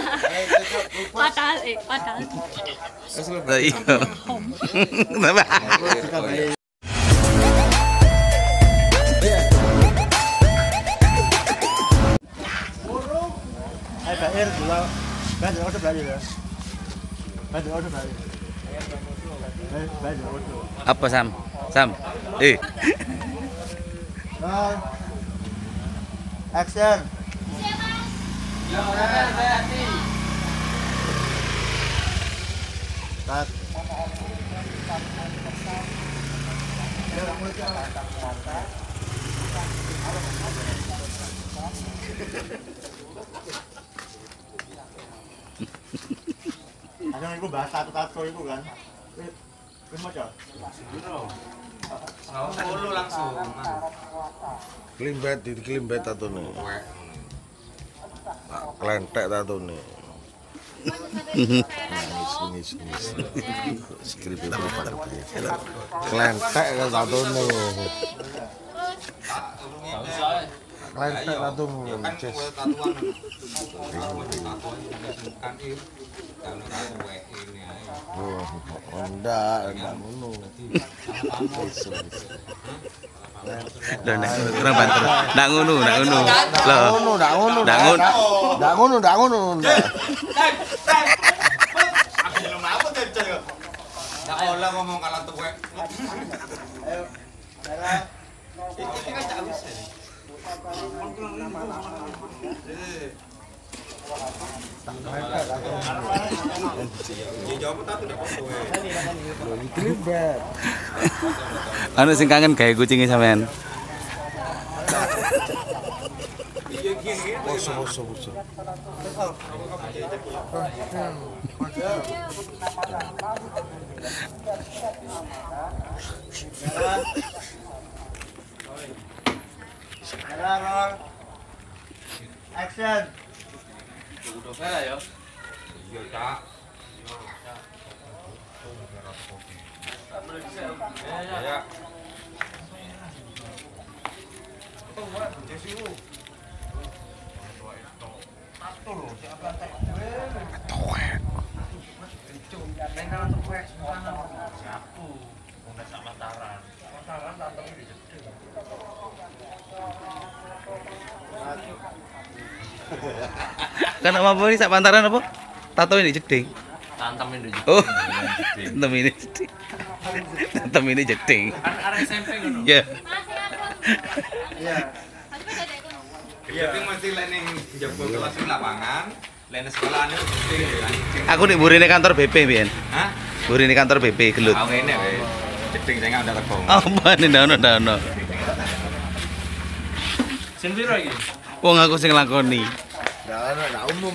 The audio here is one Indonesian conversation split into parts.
Padahal padahal. Iya. Kenapa? Air dua, banyak order belajar ya. Banyak order belajar. Banyak order. Apa Sam? Action. Cut. Ada iku bahas tato itu kan. Wis maca. Follow langsung. Klimbet tatone. Klentek tatone. Nis. Skrip berapa? Klentek kan tatone. Klentek tatone. Oh, enggak ngono. Kurang banter. Ndak ngono. Loh. Ndak ngono. Aku belum apa terjel kok. Enggak olah ngomong kalah tuwek. Ayo. Salah. Iki kan tak bisa. Anu sing kangen gawe kucinge sampean. Poso. Roll. Action. Udah saya ya. Iya, Kak. Ya. Kan apa ini sak pantaran apa? Tato ini jeding. Tantem ini. Oh. Tantem ini jeding. Tantem ini jeding. Arek SMP ngono. Ya. Iya. Iya, tapi mesti ning njaba kelas lapangan, lene sekolahane jeding. Aku nek burine kantor BP mbiyen. Hah? Burine kantor BP gelut. Aku ngene wis. Jeding sing ndak teko. Apa nih ndak ono. Sin piro iki? Wong aku sing nglakoni. Ndak umum.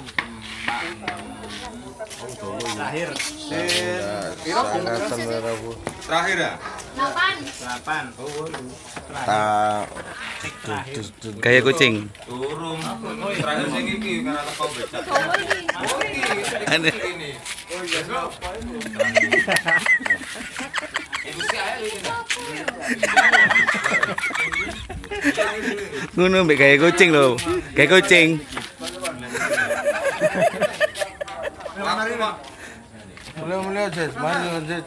Terakhir. Terakhir ya? 8. Gaya kucing. Turun. Terakhir sing iki karena teko becak. Oh iki. Aneh. Ini. Oh iya, Bro. Ibu si ae iki. Ngono mbek gaya kucing lho. Gaya kucing. Mulai Jes, mari Jes.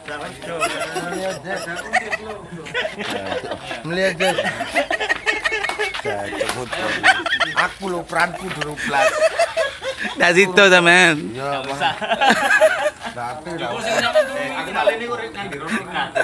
Melihat Jes. Aku lo peranku dulu plat. Ndak situ sampean. Ya, Bang. Date. Aku kali ini urip nang ndi rono kate.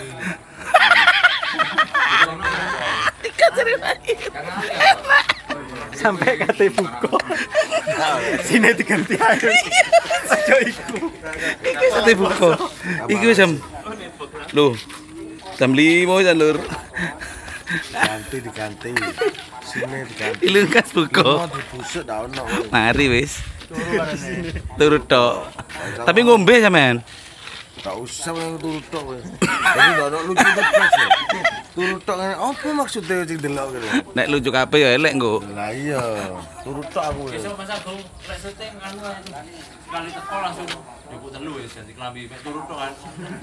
Ikan sering lagi. Sampai kate buko. Sini diganti ayo. Aja iku. Iki sate buko. Iki wis jam. Loh. Jam 5 jan lur. Diganti. Sini diganti. Ilungkas buko. Mau dibusuk ndak ono. Mari wis. Turut tok. Tapi ngombe sampean. Tak usah yang turut tok wis. Jadi ndak ono lucu terus. Turut tok ngene opo maksudnya sing delok kene. Nek lucu kabeh ya elek engko. Lah iya, turut tok aku. Besok pas aku lek syuting anu sekali teko langsung jupuk telu wis ganti klambi mek turu tok kan.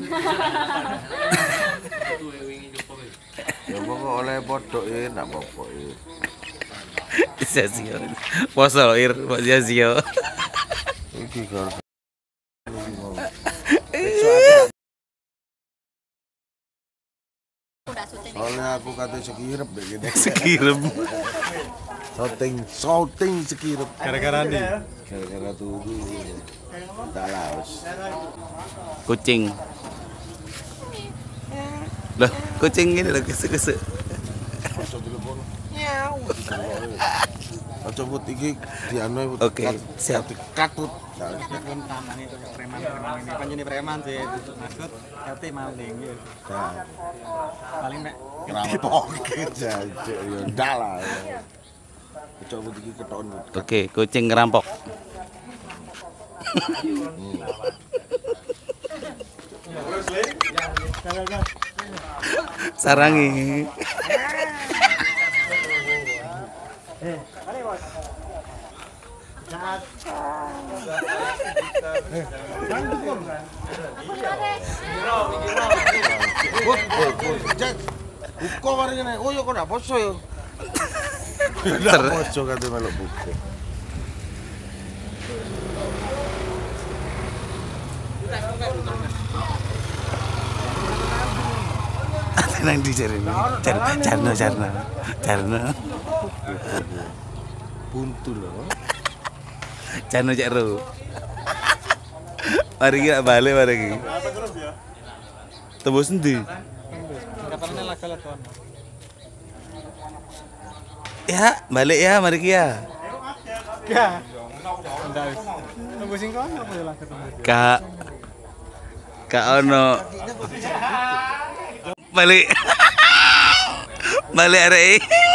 Itu wingi jupuk wis. Ya pokok oleh podok ndak apa-apa. Sia-sia. Poso Ir, sia-sia. iki gara. Soalnya aku kata sekirep deh gitu. Sekirem. Shooting sekirep. Gara-gara nih. Gara-gara tuh tak laos. Kucing. Loh, kucing ini loh kesek-kesek. Ojo telepon. Ojo buat iki dianu. Oke, siap. Katut. Taman itu preman-preman ini kan jadi preman sih maksud RT maling gitu. Paling nek Oke, jancuk ya ndalah. Ojo buat iki keton. Oke, kucing ngerampok. Sarangi. Buko mari ngene. Oh yo kok ndak poso yo. Ndak poso kate melok buko. Nang di Jarno. Buntu lho. Jarno Cakro. Mari kita balik mari iki. Tembus endi? kapannya laga-laga. Ya, balik ya mari ki ya. Ya. Ndak wis. Tunggu sing kono apa ya laga tembus. Kak ono. Balik. Balik arek.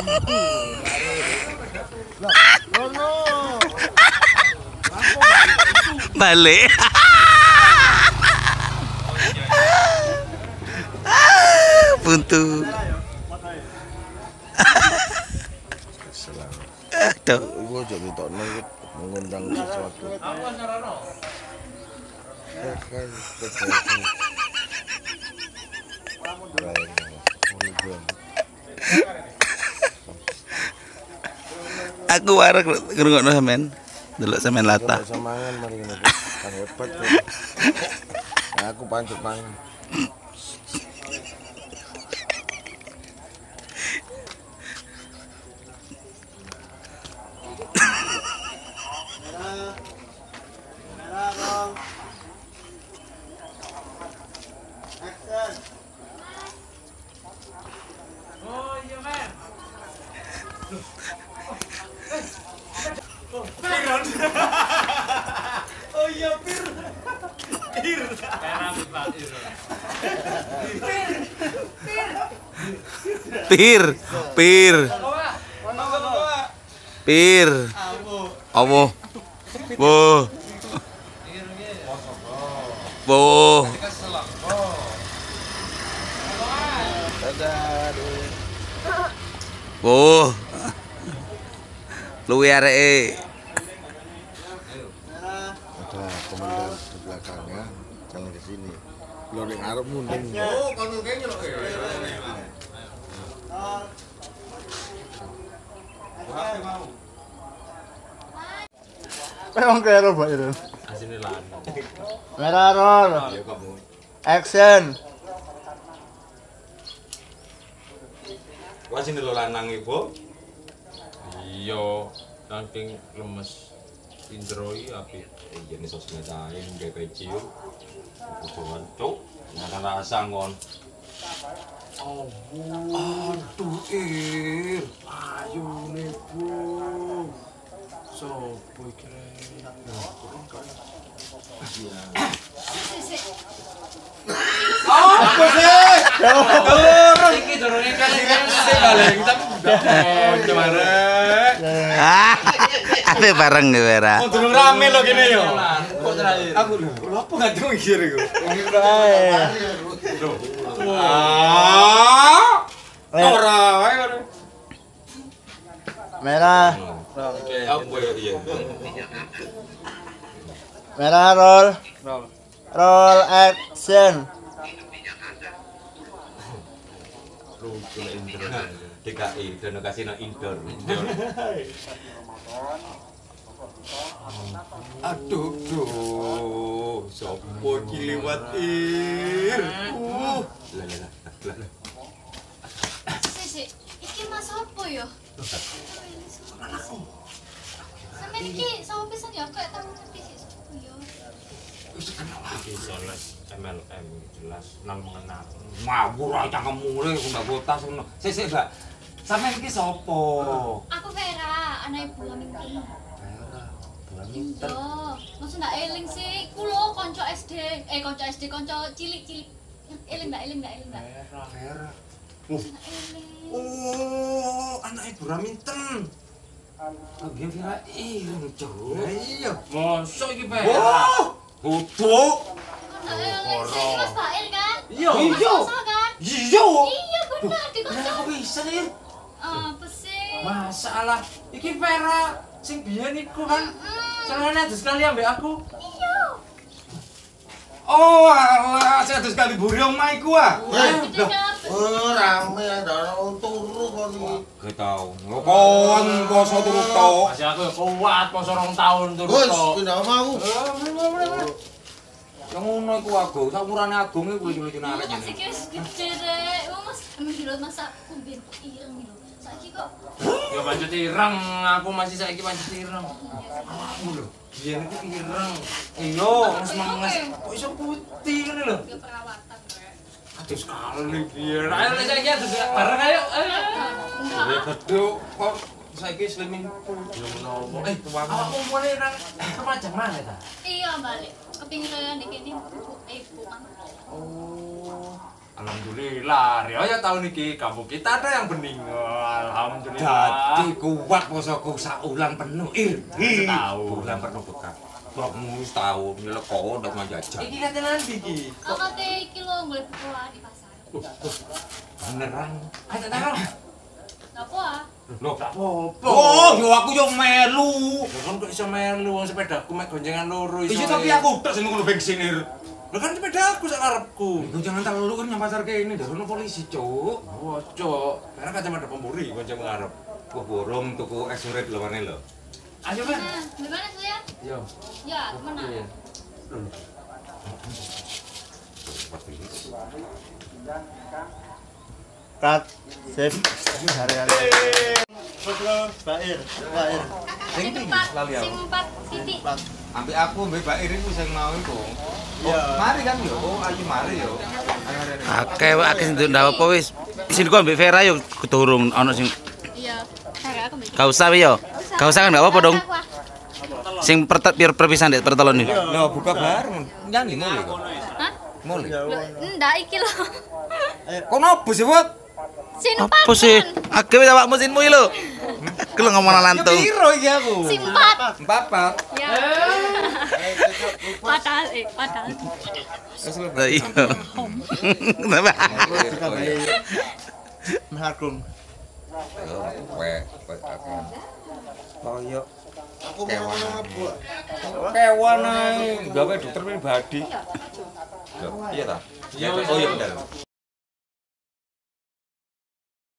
Balik. Buntu. Aduh. Iku aja mitokno mengundang sesuatu. Aku warak ngrungokno sampean. Delok sampean latah. Semangan mari ngene. Kan hebat. Aku pancet mangan. Pir. Awo. Wo. Wo. Luwe areke. Ada komandan di belakangnya, jangan ke sini. Lo ning arep munding. Oh, kalau kayaknya lo Emang kayak robot itu. Merah roll. Action. Wah sini lo lanang ibu. Iya, saking lemes indroi api. Iya nih sosmed aja, gak kecil. Kucuan cuk, nggak rasa ngon. Aduh, ayo nih bro. Sopo iki Apa sih? Turun. Iki turunnya kan sih balik tapi kemarin. Ada bareng nih Vera. Oh dulu rame lo gini yo. Kok terakhir? Aku lho, apa nggak tuh mikir iku? Ora wae ngono. Merah. Apa ya iya. Merah roll. Roll action. DKI, Dono Kasino Indoor. Aduh, duh. Sopo iki liwat Ir? Lah. Sik, iki mas apa ya? Sampe iki sapa pisan ya? Kok tau ngerti sik sapa ya? Iki soles MLM jelas nang mengenal. Ngawur ae cangkemmu le kok ndak botas ngono. Sik, Mbak. Sampeyan iki sapa? Aku Vera, anak ibu Aminti. Iya, maksud ndak eling sih. Ku lho kanca SD. Kanca cilik-cilik. Eling ndak? Vera. Ndak eling. Oh, anak ibu Raminten. Oh, dia Vera ireng, Cuk. Lah iya. Mosok iki Pak? Wah, kudu. Ndak eling sih, Mas Bail kan? Iya. Masa kan? Iya. Iya bener di kanca. Kenapa bisa, Ir? Apa sih? Masalah iki Vera sing biyen iku kan celana adus sekali ambek aku. Iya. Oh, alah, saya ada sekali buri omah iku ah. Gede kabeh. Oh, rame ada orang turu kon iki. Gak tau. Ngokon poso turu tok. Masih aku ya kuat poso 2 tahun terus Wes, tok. pindah omahku. Yang ngono iku Agung, sakurane Agung iku lucu-lucu arek Mas jane. iki wis gede rek. Mas emang dulu masa kumbin ireng gitu. Saiki kok Ya pancet ireng, aku masih saiki pancet ireng. Aku lho, biyen iki ireng. Iya, wis menges. Kok iso putih ngene lho. ya perawatan rek. Adus sekali biyen. Ayo lek saiki adus bareng ayo. Ya gede kok saiki slimming pool. Ya menapa. Awakmu mulai nang Lumajang mana ta? Iya balik. Kepingin kaya nek kene ibu kan. Oh. Alhamdulillah, ya tahun ini kampung kita ada yang bening. Alhamdulillah. Dadi kuat posoku saulan penuh, Ir. Setahun. Bulan penuh bekal. Bapakmu setahun, nilai kau udah mau jajan. Iki kate nanti iki. Kok kate iki lho golek buah di pasar. Beneran. Ayo tak tahu. Napa ah? Loh, Tak apa-apa. oh, yo aku yo melu. Lho kan kok iso melu wong sepedaku mek goncengan loro iso. Iya tapi aku tok sing ngono bensin, Ir. Lho kan sepedaku sak karepku. Iku jangan terlalu kan yang pasar kene, darono polisi, Cuk. Oh, cok. Karena kacamata pemburi gonceng ngarep. Kok borong tuku es urip lho maneh lho. Ayo, Ben. Nah, gimana saya? Yo. Ya, mana? Iya. Seperti ini. Kat, sip. Hari-hari. Bair. Sing empat titik. Ambil aku mbek Mbak Irin ku sing mau iku. Iya. Mari kan yo. Oh, ayo mari yo. Akeh sing ndak apa wis. Sini kok mbek Vera yo keturung ana sing Iya. Cara aku mbek. gak usah yo. Gak usah kan gak apa-apa dong. Sing perpisahan dek pertelon iki. Lho buka bareng. Nyanyi mulai kok. Hah? Mulai. Lho, ndak iki lho. Kok nopo sih, Bot? Simpat. Apa sih? Akeh wis awak mesinmu iki lho. Kelo ngomong lantung. Piro iki aku? Simpat. Empat. Ya. Padahal. Lah iya. Kenapa? Kita baik. Mahakung. Koyo Aku mau ngapa? kewan ae, gawe dokter pribadi. Iya ta? Iya, Oh iya bener.